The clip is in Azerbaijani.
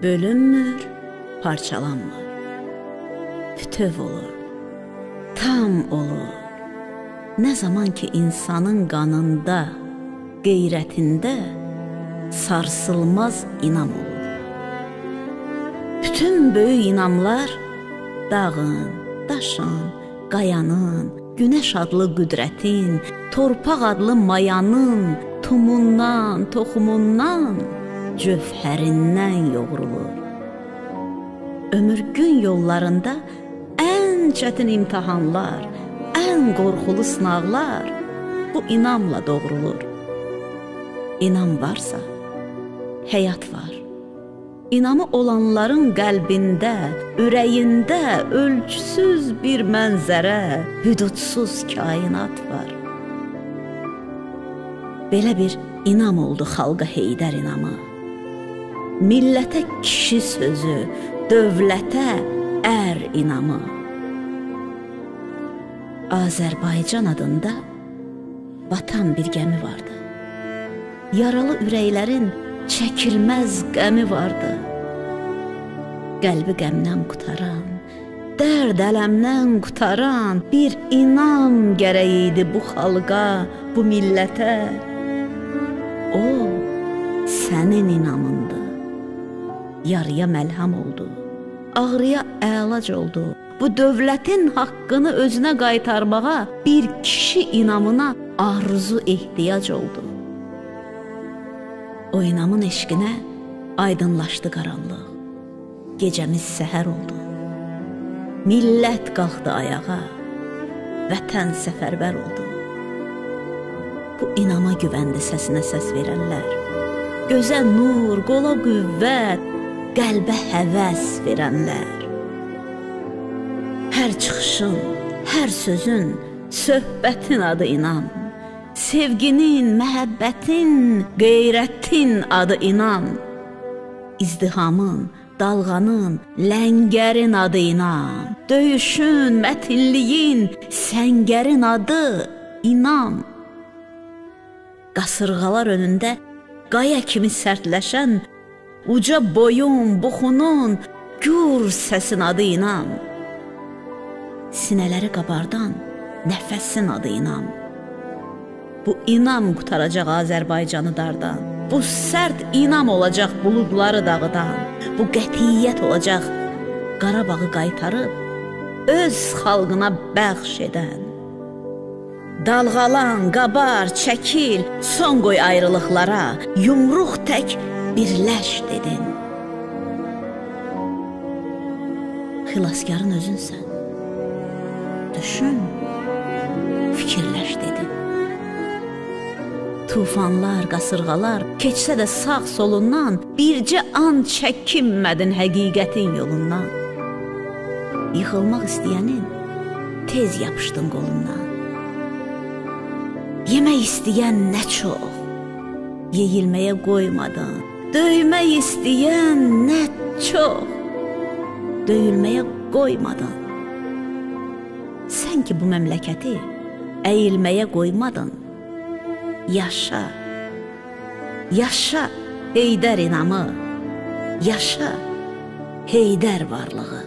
bölünmür, parçalanmır. Bütöv olur, tam olur. Nə zaman ki insanın qanında, qeyrətində sarsılmaz inam olur. Bütün böyük inamlar dağın, daşın, qayanın, günəş adlı qüdrətin, torpaq adlı mayanın, tumundan, toxumundan, cövhərindən yoğrulur. Ömür gün yollarında ən çətin imtihanlar, ən qorxulu sınaqlar bu inamla doğrulur. İnam varsa, həyat var. İnamı olanların qəlbində, ürəyində ölçüsüz bir mənzərə, hüdudsuz kainat var. Belə bir inam oldu xalqa Heydər inamı. Millətə kişi sözü, dövlətə ər inamı. Azərbaycan adında batan bir gəmi vardı. Yaralı ürəklərin çəkilməz qəmi vardı. Qəlbi qəmdən qutaran, dərd ələmdən qutaran bir inam gərək idi bu xalqa, bu millətə. O, sənin inamındı. Yarıya məlhəm oldu, ağrıya əlac oldu. Bu dövlətin haqqını özünə qaytarmağa bir kişi inamına arzu ehtiyac oldu. O inamın eşqinə aydınlaşdı qaranlıq. Gecəmiz səhər oldu. Millət qalxdı ayağa, vətən səfərbər oldu. Bu inama güvəndi səsinə səs verənlər. Gözə nur, qola qüvvət, qəlbə həvəs verənlər. Hər çıxışın, hər sözün, söhbətin adı inam. Sevginin, məhəbbətin, qeyrətin adı inam. İzdihamın, dalğanın, ləngərin adı inam. Döyüşün, mətinliyin, səngərin adı inam. Qasırğalar önündə qaya kimi sərtləşən, uca boyun, buxunun, gür səsin adı inam. Sinələri qabardan nəfəsin adı inam. Bu inam qutaracaq Azərbaycanı dardan. Bu sərt inam olacaq buludları dağıdan. Bu qətiyyət olacaq Qarabağı qaytarıb öz xalqına bəxş edən. Dalğalan, qabar, çəkil, son qoy ayrılıqlara, yumruq tək birləş dedin. Xilaskarın özünsən. Düşün, fikirləş dedin. Tufanlar, qasırğalar keçsə də sağ solundan bircə an çəkinmədin həqiqətin yolundan. Yıxılmaq istəyənin tez yapışdın qolundan. Yemək istəyən nə çox, yeyilməyə qoymadın. Döymək istəyən nə çox, döyülməyə qoymadın. Sən ki bu məmləkəti əyilməyə qoymadın. Yaşa, yaşa Heydər inamı, yaşa Heydər varlığı.